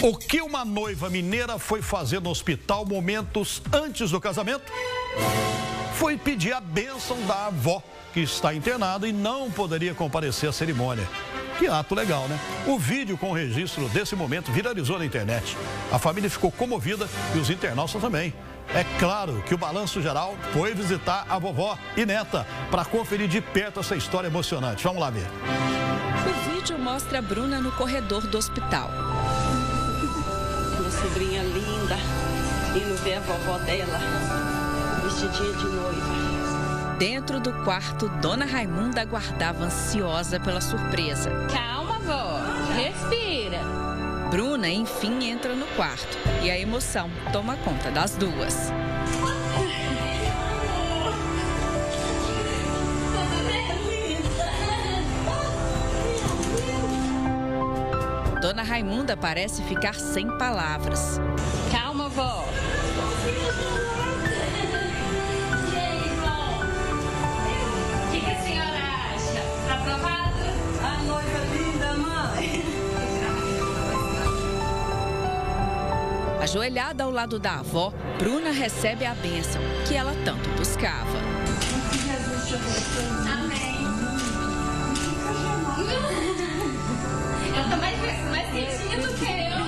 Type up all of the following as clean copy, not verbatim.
O que uma noiva mineira foi fazer no hospital momentos antes do casamento? Foi pedir a bênção da avó, que está internada e não poderia comparecer à cerimônia. Que ato legal, né? O vídeo com o registro desse momento viralizou na internet. A família ficou comovida e os internautas também. É claro que o Balanço Geral foi visitar a vovó e neta para conferir de perto essa história emocionante. Vamos lá ver. O vídeo mostra a Bruna no corredor do hospital. Minha sobrinha linda, indo ver a vovó dela, vestidinha de noiva. Dentro do quarto, Dona Raimunda aguardava ansiosa pela surpresa. Calma, vó. Respira. Bruna, enfim, entra no quarto e a emoção toma conta das duas. Dona Raimunda parece ficar sem palavras. Calma, vó. O que a senhora acha? Tá aprovado? A noiva linda, mãe. Ajoelhada ao lado da avó, Bruna recebe a bênção que ela tanto buscava. Amém. Eu tô mais quietinha do que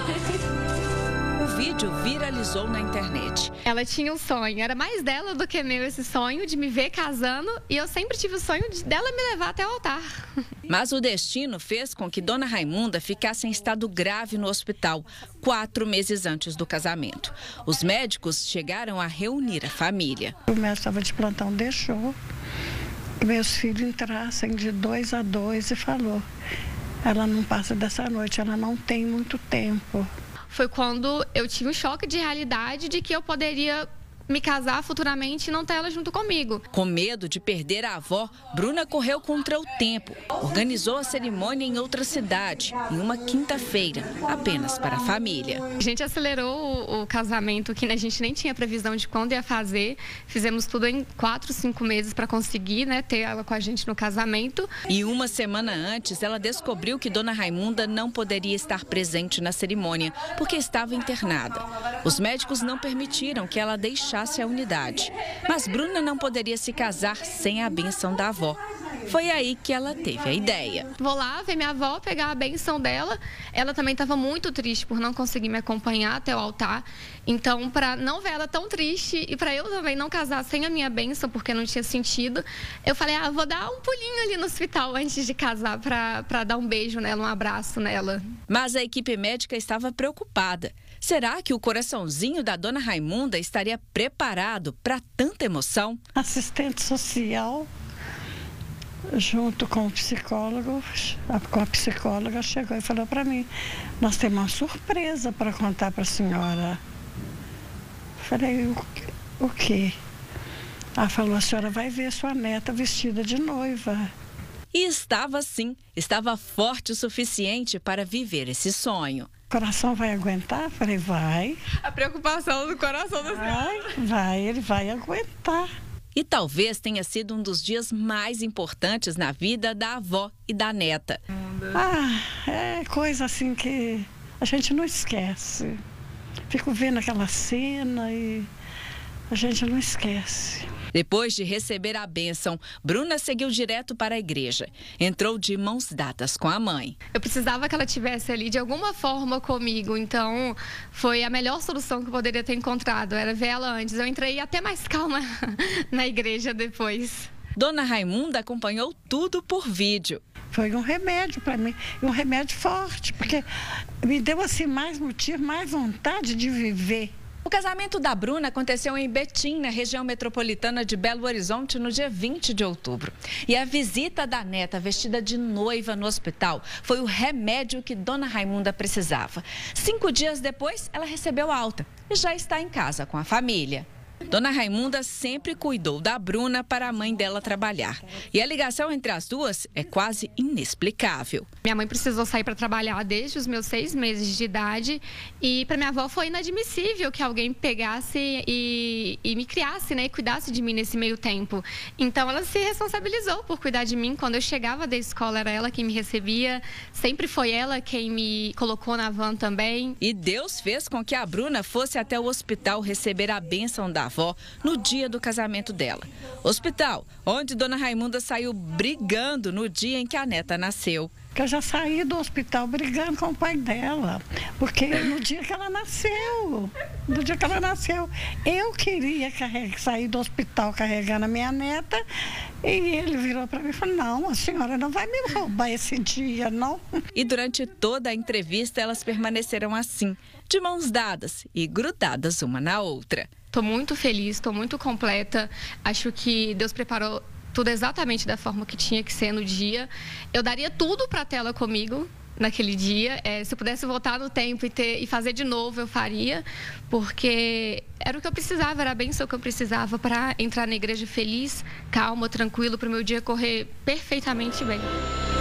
eu. O vídeo viralizou na internet. Ela tinha um sonho, era mais dela do que meu esse sonho de me ver casando e eu sempre tive o sonho dela me levar até o altar. Mas o destino fez com que Dona Raimunda ficasse em estado grave no hospital 4 meses antes do casamento. Os médicos chegaram a reunir a família. O médico estava de plantão, deixou que meus filhos entrassem de 2 a 2 e falou: ela não passa dessa noite, ela não tem muito tempo. Foi quando eu tive um choque de realidade de que eu poderia me casar futuramente e não ter ela junto comigo. Com medo de perder a avó, Bruna correu contra o tempo. Organizou a cerimônia em outra cidade, em uma quinta-feira, apenas para a família. A gente acelerou o casamento, que a gente nem tinha previsão de quando ia fazer. Fizemos tudo em 4, 5 meses para conseguir, ter ela com a gente no casamento. E uma semana antes, ela descobriu que Dona Raimunda não poderia estar presente na cerimônia, porque estava internada. Os médicos não permitiram que ela deixasse a unidade. Mas Bruna não poderia se casar sem a bênção da avó. Foi aí que ela teve a ideia. Vou lá ver minha avó, pegar a bênção dela. Ela também estava muito triste por não conseguir me acompanhar até o altar. Então, para não ver ela tão triste e para eu também não casar sem a minha bênção, porque não tinha sentido, eu falei, vou dar um pulinho ali no hospital antes de casar para dar um beijo nela, um abraço nela. Mas a equipe médica estava preocupada. Será que o coraçãozinho da Dona Raimunda estaria preparado para tanta emoção? Assistente social, junto com o psicólogo, com a psicóloga, chegou e falou para mim: nós temos uma surpresa para contar para a senhora. Falei, o quê? Ela falou: a senhora vai ver sua neta vestida de noiva. E estava sim, estava forte o suficiente para viver esse sonho. O coração vai aguentar? Falei, vai. A preocupação do coração da senhora. Vai, ele vai aguentar. E talvez tenha sido um dos dias mais importantes na vida da avó e da neta. É coisa assim que a gente não esquece. Fico vendo aquela cena e a gente não esquece. Depois de receber a bênção, Bruna seguiu direto para a igreja. Entrou de mãos dadas com a mãe. Eu precisava que ela estivesse ali de alguma forma comigo, então foi a melhor solução que eu poderia ter encontrado, era ver ela antes. Eu entrei até mais calma na igreja depois. Dona Raimunda acompanhou tudo por vídeo. Foi um remédio para mim, um remédio forte, porque me deu assim mais motivo, mais vontade de viver. O casamento da Bruna aconteceu em Betim, na região metropolitana de Belo Horizonte, no dia 20 de outubro. E a visita da neta vestida de noiva no hospital foi o remédio que Dona Raimunda precisava. 5 dias depois, ela recebeu alta e já está em casa com a família. Dona Raimunda sempre cuidou da Bruna para a mãe dela trabalhar. E a ligação entre as duas é quase inexplicável. Minha mãe precisou sair para trabalhar desde os meus 6 meses de idade. E para minha avó foi inadmissível que alguém pegasse e me criasse, né? E cuidasse de mim nesse meio tempo. Então ela se responsabilizou por cuidar de mim. Quando eu chegava da escola, era ela quem me recebia. Sempre foi ela quem me colocou na van também. E Deus fez com que a Bruna fosse até o hospital receber a bênção da avó no dia do casamento dela. Hospital onde Dona Raimunda saiu brigando no dia em que a neta nasceu. Eu já saí do hospital brigando com o pai dela, porque no dia que ela nasceu, eu queria sair do hospital carregando a minha neta, e ele virou para mim e falou: não, a senhora não vai me roubar esse dia, não. E durante toda a entrevista elas permaneceram assim, de mãos dadas e grudadas uma na outra. Estou muito feliz, estou muito completa, acho que Deus preparou tudo exatamente da forma que tinha que ser no dia. Eu daria tudo para ter ela comigo naquele dia. Se eu pudesse voltar no tempo e fazer de novo, eu faria, porque era o que eu precisava, era a bênção que eu precisava para entrar na igreja feliz, calma, tranquilo, para o meu dia correr perfeitamente bem.